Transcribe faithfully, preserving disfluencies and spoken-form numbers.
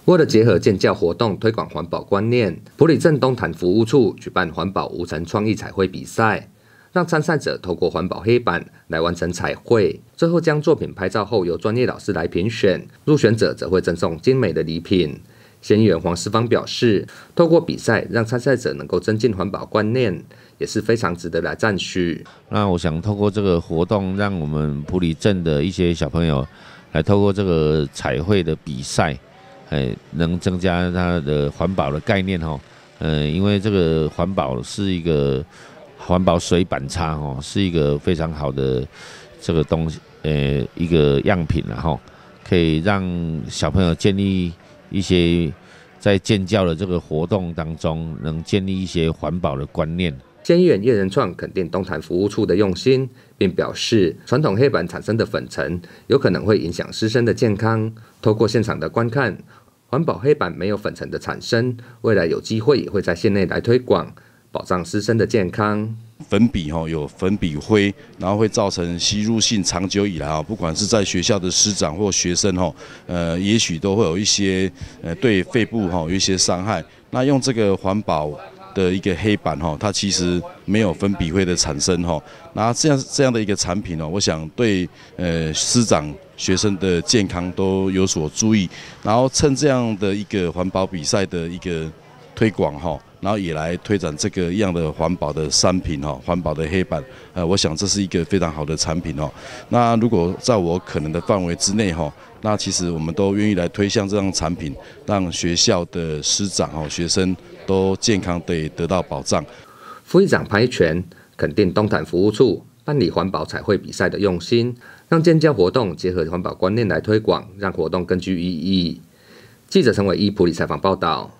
为了结合健教活动，推广环保观念，埔里镇东潭服务处举办环保无尘创意彩绘比赛，让参赛者透过环保黑板来完成彩绘，最后将作品拍照后由专业老师来评选，入选者则会赠送精美的礼品。县议员黄世芳表示，透过比赛让参赛者能够增进环保观念，也是非常值得来赞许。 那我想透过这个活动，让我们埔里镇的一些小朋友来透过这个彩绘的比赛，哎，能增加他的环保的概念哦。呃，因为这个环保是一个环保水板擦哦，是一个非常好的这个东西，呃，一个样品然后可以让小朋友建立一些在建教的这个活动当中，能建立一些环保的观念。 县议员叶仁创肯定东潭服务处的用心，并表示传统黑板产生的粉尘有可能会影响师生的健康。透过现场的观看，环保黑板没有粉尘的产生，未来有机会也会在县内来推广，保障师生的健康。 粉笔哈有粉笔灰，然后会造成吸入性，长久以来啊，不管是在学校的师长或学生哈，呃，也许都会有一些呃对肺部哈有一些伤害。那用这个环保的一个黑板哈，它其实没有粉笔灰的产生哈。那这样这样的一个产品哦，我想对呃师长、学生的健康都有所注意。然后趁这样的一个环保比赛的一个推广哈，然后也来推展这个样的环保的商品哈，环保的黑板，呃，我想这是一个非常好的产品哦。那如果在我可能的范围之内哈，那其实我们都愿意来推向这样产品，让学校的师长哈、学生都健康地得到保障。 副议长潘一全肯定东潭服务处办理环保彩绘比赛的用心，让健教活动结合环保观念来推广，让活动更具意义。记者陈伟一埔里采访报道。